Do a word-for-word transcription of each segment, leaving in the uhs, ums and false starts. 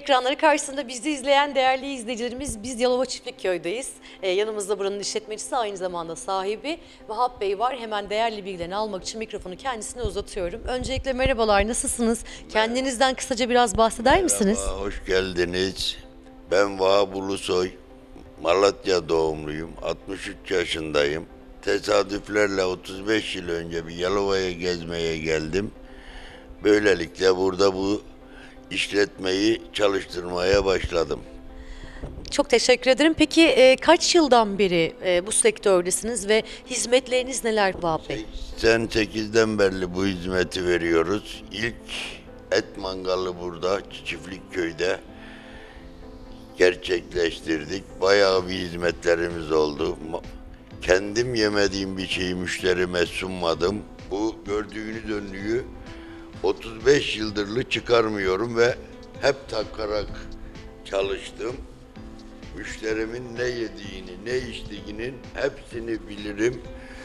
Ekranları karşısında bizi izleyen değerli izleyicilerimiz, biz Yalova Çiftlikköy'deyiz. Ee, yanımızda buranın işletmecisi, aynı zamanda sahibi Vahap Bey var. Hemen değerli bilgilerini almak için mikrofonu kendisine uzatıyorum. Öncelikle merhabalar, nasılsınız? Kendinizden kısaca biraz bahseder misiniz? Merhaba, hoş geldiniz. Ben Vahap Ulusoy, Malatya doğumluyum, altmış üç yaşındayım. Tesadüflerle otuz beş yıl önce bir Yalova'ya gezmeye geldim. Böylelikle burada bu işletmeyi çalıştırmaya başladım. Çok teşekkür ederim. Peki e, kaç yıldan beri e, bu sektördesiniz ve hizmetleriniz neler Vahap Bey? seksen sekizden beri bu hizmeti veriyoruz. İlk et mangalı burada, Çiftlikköy'de gerçekleştirdik. Bayağı bir hizmetlerimiz oldu. Kendim yemediğim bir şeyi müşterime sunmadım. Bu gördüğünüz önlüğü otuz beş yıldırlı çıkarmıyorum ve hep takarak çalıştım. Müşterimin ne yediğini, ne içtiğinin hepsini bilirim.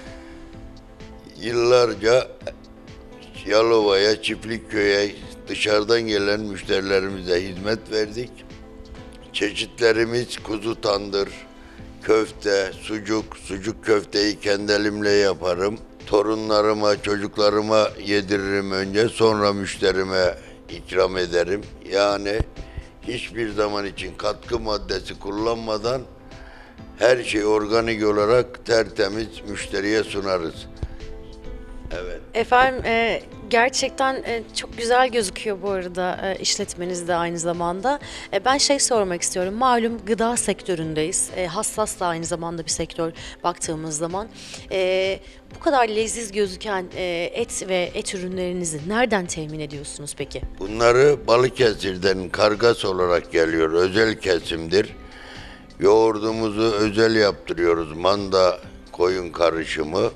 Yıllarca Yalova'ya, Çiftlikköy'e dışarıdan gelen müşterilerimize hizmet verdik. Çeşitlerimiz kuzu tandır, köfte, sucuk, sucuk köfteyi kendi elimle yaparım. Torunlarıma, çocuklarıma yediririm önce, sonra müşterime ikram ederim. Yani hiçbir zaman için katkı maddesi kullanmadan her şey organik olarak tertemiz müşteriye sunarız. Evet. Efendim e, gerçekten e, çok güzel gözüküyor bu arada e, işletmeniz de aynı zamanda. E, ben şey sormak istiyorum. Malum gıda sektöründeyiz. E, hassas da aynı zamanda bir sektör baktığımız zaman. E, bu kadar leziz gözüken e, et ve et ürünlerinizi nereden temin ediyorsunuz peki? Bunları Balıkesir'den kargas olarak geliyor. Özel kesimdir. Yoğurdumuzu özel yaptırıyoruz. Manda koyun karışımı.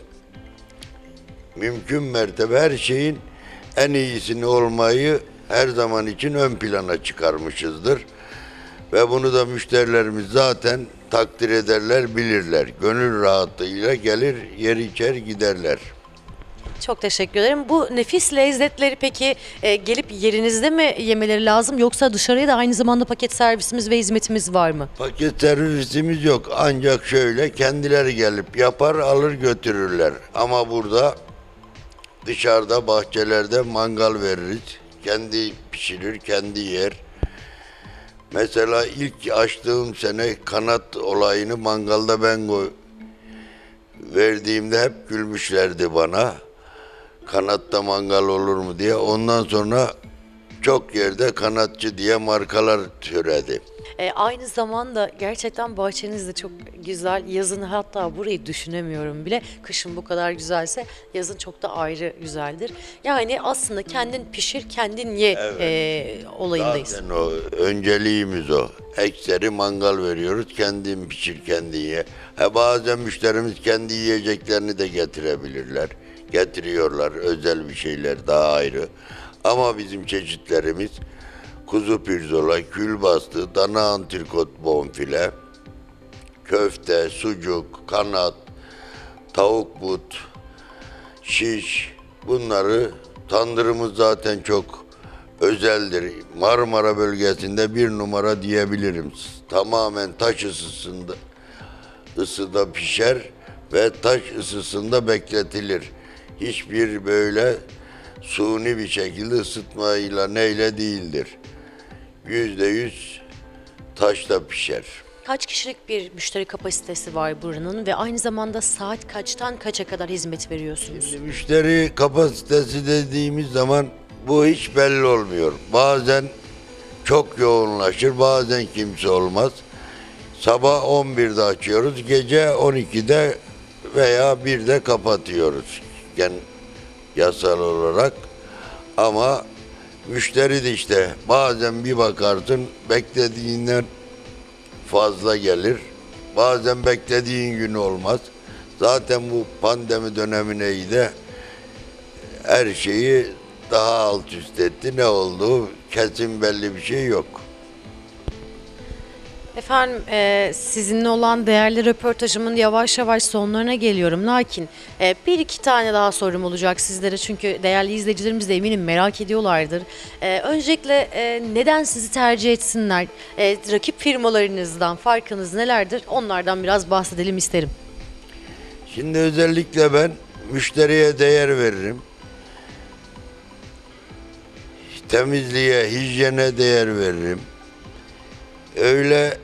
Mümkün mertebe her şeyin en iyisini olmayı her zaman için ön plana çıkarmışızdır. Ve bunu da müşterilerimiz zaten takdir ederler, bilirler. Gönül rahatlığıyla gelir, yer içer giderler. Çok teşekkür ederim. Bu nefis lezzetleri peki e, gelip yerinizde mi yemeleri lazım, yoksa dışarıya da aynı zamanda paket servisimiz ve hizmetimiz var mı? Paket servisimiz yok, ancak şöyle kendileri gelip yapar alır götürürler. Ama burada dışarıda bahçelerde mangal veririz. Kendi pişirir, kendi yer. Mesela ilk açtığım sene kanat olayını mangalda ben koy verdiğimde hep gülmüşlerdi bana. Kanatta mangal olur mu diye. Ondan sonra çok yerde kanatçı diye markalar türedi. E, aynı zamanda gerçekten bahçeniz de çok güzel. Yazın hatta burayı düşünemiyorum bile. Kışın bu kadar güzelse yazın çok da ayrı güzeldir. Yani aslında kendin pişir, kendin ye Evet. e, olayındayız. Zaten o önceliğimiz o. Ekseri mangal veriyoruz. Kendin pişir, kendin ye. Ha, bazen müşterimiz kendi yiyeceklerini de getirebilirler. Getiriyorlar özel bir şeyler daha ayrı. Ama bizim çeşitlerimiz kuzu pirzola, külbastı, dana antrikot bonfile, köfte, sucuk, kanat, tavuk but, şiş, bunları tandırımız zaten çok özeldir. Marmara bölgesinde bir numara diyebilirim. Tamamen taş ısısında ısıda pişer ve taş ısısında bekletilir. Hiçbir böyle suni bir şekilde ısıtmayla neyle değildir. Yüzde yüz taşta pişer. Kaç kişilik bir müşteri kapasitesi var buranın ve aynı zamanda saat kaçtan kaça kadar hizmet veriyorsunuz? Şimdi müşteri kapasitesi dediğimiz zaman bu hiç belli olmuyor. Bazen çok yoğunlaşır, bazen kimse olmaz. Sabah on birde açıyoruz, gece on ikide veya birde kapatıyoruz. Yani yasal olarak. Ama müşteri de işte bazen bir bakarsın beklediğinden fazla gelir. Bazen beklediğin gün olmaz. Zaten bu pandemi dönemine de her şeyi daha alt üst etti. Ne oldu? Kesin belli bir şey yok. Efendim, e, sizinle olan değerli röportajımın yavaş yavaş sonlarına geliyorum. Lakin e, bir iki tane daha sorum olacak sizlere, çünkü değerli izleyicilerimiz de eminim merak ediyorlardır. E, öncelikle e, neden sizi tercih etsinler? E, rakip firmalarınızdan farkınız nelerdir? Onlardan biraz bahsedelim isterim. Şimdi özellikle ben müşteriye değer veririm. Temizliğe, hijyene değer veririm. Öyle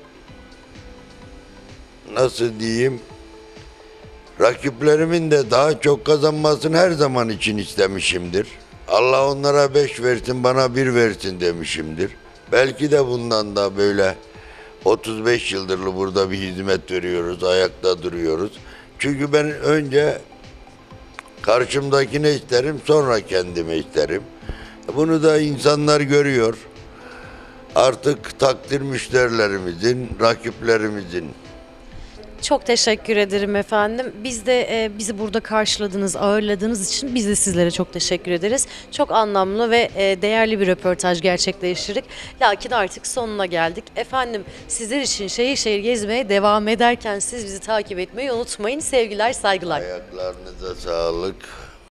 nasıl diyeyim, rakiplerimin de daha çok kazanmasını her zaman için istemişimdir. Allah onlara beş versin, bana bir versin demişimdir. Belki de bundan da böyle otuz beş yıldır burada bir hizmet veriyoruz, ayakta duruyoruz. Çünkü ben önce karşımdakini isterim, sonra kendimi isterim. Bunu da insanlar görüyor. Artık takdir müşterilerimizin, rakiplerimizin. Çok teşekkür ederim efendim. Biz de e, bizi burada karşıladığınız, ağırladığınız için biz de sizlere çok teşekkür ederiz. Çok anlamlı ve e, değerli bir röportaj gerçekleştirdik. Lakin artık sonuna geldik. Efendim, sizler için şehir şehir gezmeye devam ederken siz bizi takip etmeyi unutmayın. Sevgiler, saygılar. Ayaklarınıza sağlık.